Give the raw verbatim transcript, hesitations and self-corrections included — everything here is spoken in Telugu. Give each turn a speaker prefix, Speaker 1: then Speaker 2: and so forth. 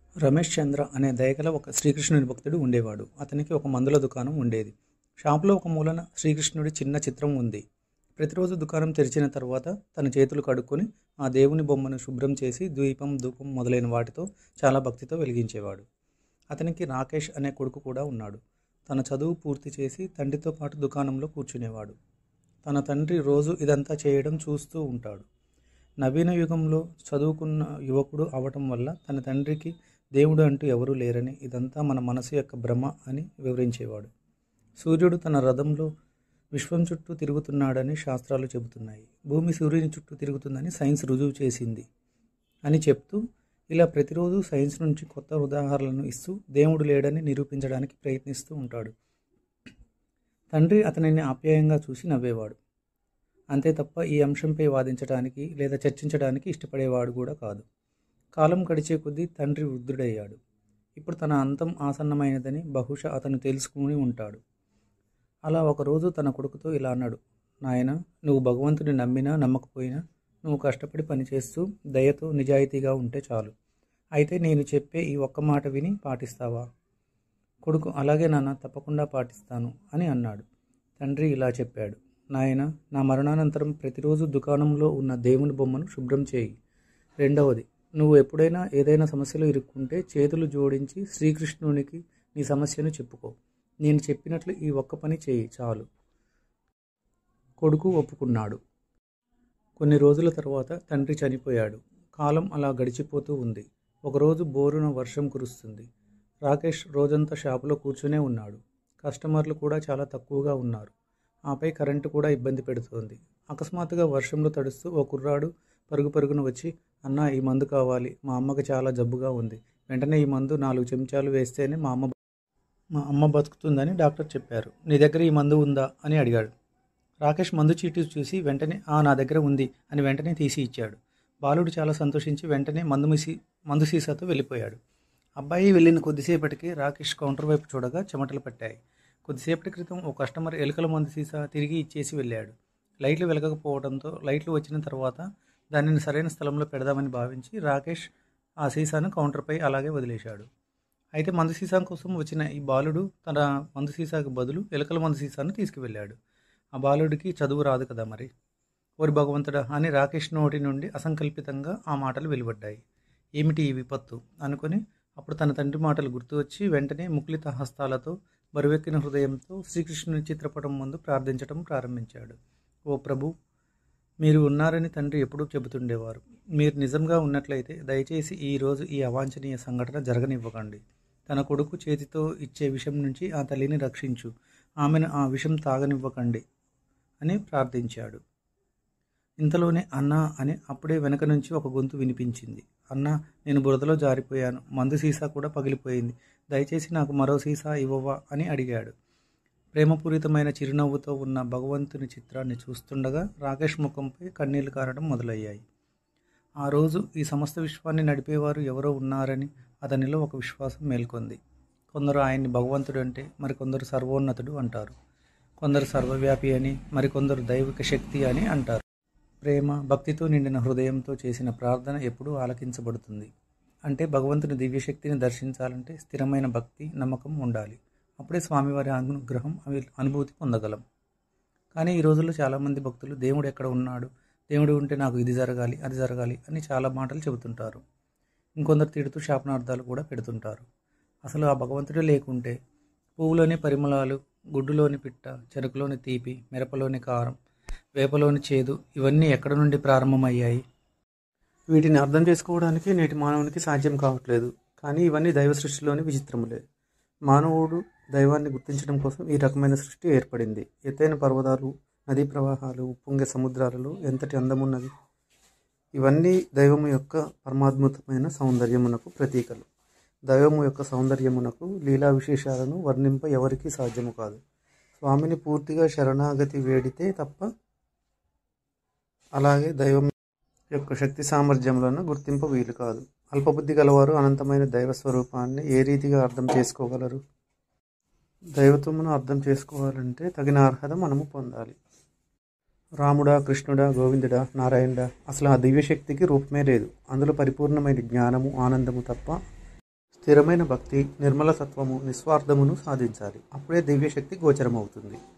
Speaker 1: రమేష్ చంద్ర అనే దయగల ఒక శ్రీకృష్ణుని భక్తుడు ఉండేవాడు. అతనికి ఒక మందుల దుకాణం ఉండేది. షాపులో ఒక మూలన శ్రీకృష్ణుడి చిన్న చిత్రం ఉంది. ప్రతిరోజు దుకాణం తెరిచిన తర్వాత తన చేతులు కడుక్కొని ఆ దేవుని బొమ్మను శుభ్రం చేసి ద్వీపం ధూపం మొదలైన వాటితో చాలా భక్తితో వెలిగించేవాడు. అతనికి రాకేష్ అనే కొడుకు కూడా ఉన్నాడు. తన చదువు పూర్తి చేసి తండ్రితో పాటు దుకాణంలో కూర్చునేవాడు. తన తండ్రి రోజు ఇదంతా చేయడం చూస్తూ ఉంటాడు. నవీన యుగంలో చదువుకున్న యువకుడు అవటం వల్ల తన తండ్రికి దేవుడు అంటూ ఎవరూ లేరని, ఇదంతా మన మనసు యొక్క భ్రమ అని వివరించేవాడు. సూర్యుడు తన రథంలో విశ్వం చుట్టూ తిరుగుతున్నాడని శాస్త్రాలు చెబుతున్నాయి. భూమి సూర్యుని చుట్టూ తిరుగుతుందని సైన్స్ రుజువు చేసింది అని చెప్తూ ఇలా ప్రతిరోజు సైన్స్ నుంచి కొత్త ఉదాహరణలను ఇస్తూ దేవుడు లేడని నిరూపించడానికి ప్రయత్నిస్తూ ఉంటాడు. తండ్రి అతనిని ఆప్యాయంగా చూసి నవ్వేవాడు. అంతే తప్ప ఈ అంశంపై వాదించడానికి లేదా చర్చించడానికి ఇష్టపడేవాడు కూడా కాదు. కాలం గడిచే కొద్దీ తండ్రి వృద్ధుడయ్యాడు. ఇప్పుడు తన అంతం ఆసన్నమైనదని బహుశా అతను తెలుసుకుని ఉంటాడు. అలా ఒకరోజు తన కొడుకుతో ఇలా అన్నాడు: నాయన, నువ్వు భగవంతుని నమ్మినా నమ్మకపోయినా నువ్వు కష్టపడి పనిచేస్తూ దయతో నిజాయితీగా ఉంటే చాలు. అయితే నేను చెప్పే ఈ ఒక్క మాట విని పాటిస్తావా? కొడుకు అలాగే నాన్న, తప్పకుండా పాటిస్తాను అని అన్నాడు. తండ్రి ఇలా చెప్పాడు: నాయన, నా మరణానంతరం ప్రతిరోజు దుకాణంలో ఉన్న దేవుని బొమ్మను శుభ్రం చేయి. రెండవది, నువ్వు ఎప్పుడైనా ఏదైనా సమస్యలో ఇరుక్కుంటే చేతులు జోడించి శ్రీకృష్ణునికి నీ సమస్యను చెప్పుకో. నేను చెప్పినట్లు ఈ ఒక్క పని చేయి చాలు. కొడుకు ఒప్పుకున్నాడు. కొన్ని రోజుల తర్వాత తండ్రి చనిపోయాడు. కాలం అలా గడిచిపోతూ ఉంది. ఒకరోజు బోరున వర్షం కురుస్తుంది. రాకేష్ రోజంతా షాపులో కూర్చునే ఉన్నాడు. కస్టమర్లు కూడా చాలా తక్కువగా ఉన్నారు. ఆపై కరెంటు కూడా ఇబ్బంది పెడుతోంది. అకస్మాత్తుగా వర్షంలో తడుస్తూ ఓ కుర్రాడు పరుగు పరుగున వచ్చి, అన్నా, ఈ మందు కావాలి, మా అమ్మకి చాలా జబ్బుగా ఉంది, వెంటనే ఈ మందు నాలుగు చెంచాలు వేస్తేనే మా అమ్మ మా అమ్మ బతుకుతుందని డాక్టర్ చెప్పారు. నీ దగ్గర ఈ మందు ఉందా అని అడిగాడు. రాకేష్ మందు చీటీ చూసి వెంటనే ఆ నా దగ్గర ఉంది అని వెంటనే తీసి ఇచ్చాడు. బాలుడు చాలా సంతోషించి వెంటనే మందు మిసి మందు సీసాతో వెళ్ళిపోయాడు. అబ్బాయి వెళ్ళిన కొద్దిసేపటికి రాకేష్ కౌంటర్ వైపు చూడగా చెమటలు పట్టాయి. కొద్దిసేపటి క్రితం ఓ కస్టమర్ ఎలుకల మందు సీసా తిరిగి ఇచ్చేసి వెళ్ళాడు. లైట్లు వెలగకపోవడంతో లైట్లు వచ్చిన తర్వాత దానిని సరైన స్థలంలో పెడదామని భావించి రాకేష్ ఆ సీసాను కౌంటర్పై అలాగే వదిలేశాడు. అయితే మందు సీసా కోసం వచ్చిన ఈ బాలుడు తన మందు సీసాకు బదులు ఎలుకల మందు సీసాను తీసుకువెళ్ళాడు. ఆ బాలుడికి చదువు రాదు కదా మరి. ఓరి భగవంతుడా అని రాకేష్ నోటి నుండి అసంకల్పితంగా ఆ మాటలు వెలువడ్డాయి. ఏమిటి ఈ విపత్తు అనుకొని అప్పుడు తన తండ్రి మాటలు గుర్తు వచ్చి వెంటనే ముకులిత హస్తాలతో బరువెక్కిన హృదయంతో శ్రీకృష్ణుని చిత్రపటం ముందు ప్రార్థించడం ప్రారంభించాడు. ఓ ప్రభు, మీరు ఉన్నారని తండ్రి ఎప్పుడూ చెబుతుండేవారు. మీరు నిజంగా ఉన్నట్లయితే దయచేసి ఈరోజు ఈ అవాంఛనీయ సంఘటన జరగనివ్వకండి. తన కొడుకు చేతితో ఇచ్చే విషం నుంచి ఆ తల్లిని రక్షించు. ఆమెను ఆ విషం తాగనివ్వకండి అని ప్రార్థించాడు. ఇంతలోనే అన్నా అని అప్పుడే వెనక నుంచి ఒక గొంతు వినిపించింది. అన్నా, నేను బురదలో జారిపోయాను. మందు సీసా కూడా పగిలిపోయింది. దయచేసి నాకు మరో సీసా ఇవ్వవా అని అడిగాడు. ప్రేమపూరితమైన చిరునవ్వుతో ఉన్న భగవంతుని చిత్రాన్ని చూస్తుండగా రాకేష్ ముఖంపై కన్నీళ్లు కారడం మొదలయ్యాయి. ఆ రోజు ఈ సమస్త విశ్వాన్ని నడిపేవారు ఎవరో ఉన్నారని అతనిలో ఒక విశ్వాసం మేల్కొంది. కొందరు ఆయన్ని భగవంతుడు అంటే మరికొందరు సర్వోన్నతుడు అంటారు. కొందరు సర్వవ్యాపి అని, మరికొందరు దైవిక శక్తి అని అంటారు. ప్రేమ భక్తితో నిండిన హృదయంతో చేసిన ప్రార్థన ఎప్పుడూ ఆలకించబడుతుంది. అంటే భగవంతుని దివ్యశక్తిని దర్శించాలంటే స్థిరమైన భక్తి, నమ్మకం ఉండాలి. అప్పుడే స్వామివారి అనుగ్రహం అనుభూతి పొందగలం. కానీ ఈ రోజుల్లో చాలామంది భక్తులు దేవుడు ఎక్కడ ఉన్నాడు, దేవుడు ఉంటే నాకు ఇది జరగాలి, అది జరగాలి అని చాలా మాటలు చెబుతుంటారు. ఇంకొందరు తిడుతూ శాపనార్థాలు కూడా పెడుతుంటారు. అసలు ఆ భగవంతుడే లేకుంటే పువ్వులోని పరిమళాలు, గుడ్డులోని పిట్ట, చెరుకులోని తీపి, మిరపలోని కారం, వేపలోని చేదు ఇవన్నీ ఎక్కడ నుండి ప్రారంభమయ్యాయి? వీటిని అర్థం చేసుకోవడానికి నేటి మానవునికి సాధ్యం కావట్లేదు. కానీ ఇవన్నీ దైవ సృష్టిలోని విచిత్రములే. మానవుడు దైవాన్ని గుర్తించడం కోసం ఈ రకమైన సృష్టి ఏర్పడింది. ఎత్తైన పర్వతాలు, నదీ ప్రవాహాలు, ఉప్పొంగే సముద్రాలలో ఎంతటి అందమున్నది! ఇవన్నీ దైవము యొక్క పరమాద్భుతమైన సౌందర్యమునకు ప్రతీకలు. దైవము యొక్క సౌందర్యమునకు లీలా విశేషాలను వర్ణింప ఎవరికీ సాధ్యము కాదు. స్వామిని పూర్తిగా శరణాగతి వేడితే తప్ప, అలాగే దైవం యొక్క శక్తి సామర్థ్యములను గుర్తింప వీలు కాదు. అల్పబుద్ధి గలవారు అనంతమైన దైవ స్వరూపాన్ని ఏ రీతిగా అర్థం చేసుకోగలరు? దైవత్వమును అర్థం చేసుకోవాలంటే తగిన అర్హత మనము పొందాలి. రాముడా, కృష్ణుడా, గోవిందుడా, నారాయణుడా, అసలు ఆ దివ్యశక్తికి రూపమే లేదు. అందులో పరిపూర్ణమైన జ్ఞానము, ఆనందము తప్ప స్థిరమైన భక్తి, నిర్మల తత్వము, నిస్వార్థమును సాధించాలి. అప్పుడే దివ్యశక్తి గోచరమవుతుంది.